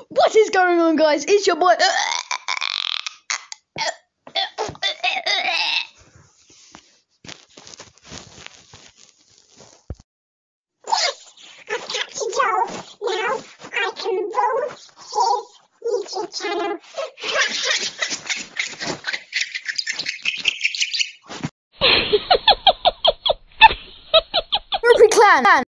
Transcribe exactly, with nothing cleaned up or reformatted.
What is going on, guys? It's your boy. Now I can vote his YouTube channel. Rupee Clan.